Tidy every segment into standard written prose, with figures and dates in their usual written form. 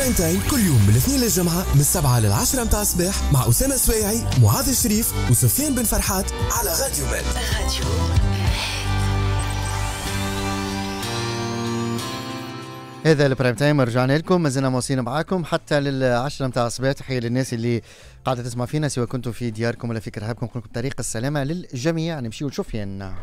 برايم تايم كل يوم من الاثنين للجمعة من 7 لل10 متاع الصباح مع أسامة سويعي، معاذ الشريف وسفيان بن فرحات على راديو مان. هذا البرايم تايم، رجعنا لكم، مازلنا مواصلين معاكم حتى لل10 متاع الصباح. تحية للناس اللي قاعدة تسمع فينا سواء كنتم في دياركم ولا في كرهبكم، نقول لكم طريق السلامة للجميع. نمشيو لسفيان.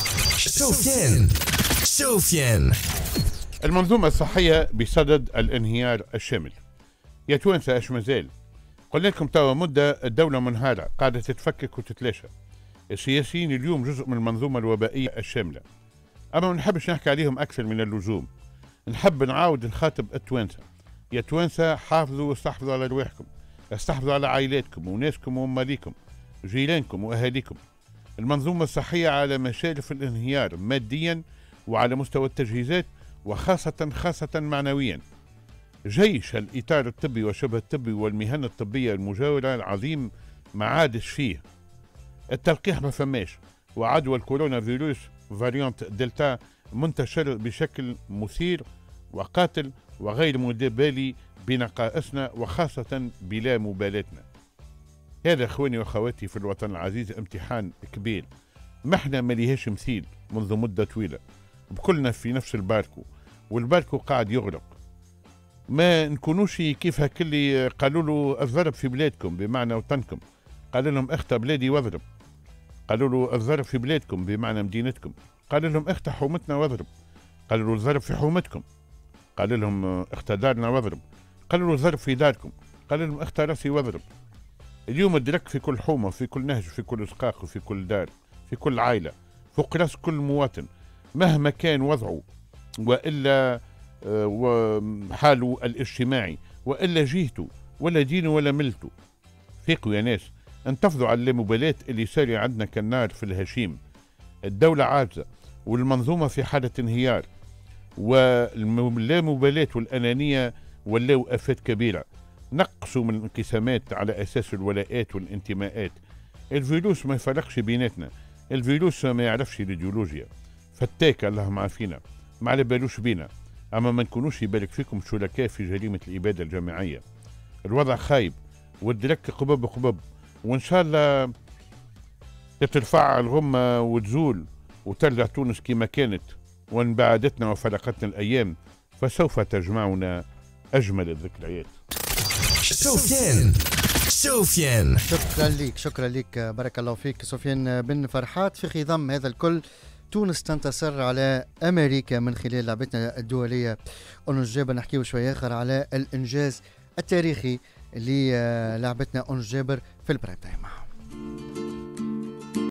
سفيان المنظومة الصحية بصدد الانهيار الشامل. يا توانسة اش مازال؟ قلنا لكم توا مدة الدولة منهارة قاعدة تتفكك وتتلاشى. السياسيين اليوم جزء من المنظومة الوبائية الشاملة، أما ما نحبش نحكي عليهم أكثر من اللزوم. نحب نعاود نخاطب التوانسة. يا توانسة، حافظوا واستحفظوا على رواحكم، استحفظوا على عائلاتكم وناسكم وماليكم، جيرانكم وأهاليكم. المنظومة الصحية على مشارف الانهيار ماديا وعلى مستوى التجهيزات وخاصة معنويا. جيش الإطار الطبي وشبه الطبي والمهن الطبية المجاورة العظيم ما عادش فيه. التلقيح ما فماش، وعدوى الكورونا فيروس فاريانت دلتا منتشر بشكل مثير وقاتل وغير متبالي بنقائصنا وخاصة بلا مبالاتنا. هذا اخواني واخواتي في الوطن العزيز امتحان كبير، محنة ما ليهاش مثيل منذ مدة طويلة، بكلنا في نفس الباركو والباركو قاعد يغرق. ما نكونوش كيف هكلي قالوا له الضرب في بلادكم بمعنى وطنكم، قال لهم اخت بلادي واضرب. قالوا له الضرب في بلادكم بمعنى مدينتكم، قال لهم اخت حومتنا واضرب. قالوا له الضرب في حومتكم، قال لهم اخت دارنا واضرب. قالوا له الضرب في داركم، قال لهم اخت راسي واضرب. اليوم الدرك في كل حومة، في كل نهج، في كل اسقاق، وفي كل دار، في كل عائلة، فوق راس كل مواطن مهما كان وضعه وإلا وحاله الاجتماعي وإلا جهته ولا دينه ولا ملته. فيقوا يا ناس، انتفضوا على اللامبالاة اللي ساري عندنا كالنار في الهشيم. الدولة عاجزة والمنظومة في حالة انهيار، واللامبالاة والأنانية ولاو آفات كبيرة. نقصوا من الانقسامات على أساس الولاءات والانتماءات. الفيروس ما يفرقش بيناتنا، الفيروس ما يعرفش الايديولوجيا، فتاك اللهم عافينا، ما على بالوش بينا. أما ما نكونوش يبارك فيكم شركاء في جريمة الإبادة الجماعية. الوضع خايب والدرك قبب قبب، وإن شاء الله تترفع الغمة وتزول وترجع تونس كما كانت، وإن بعدتنا وفرقتنا الأيام فسوف تجمعنا أجمل الذكريات. سفيان شكرا لك بارك الله فيك سفيان بن فرحات. في خضم هذا الكل، تونس تنتصر على أمريكا من خلال لعبتنا الدولية أونس جابر. نحكيه شوية آخر على الإنجاز التاريخي للعبتنا أونس جابر في البرايم تايم.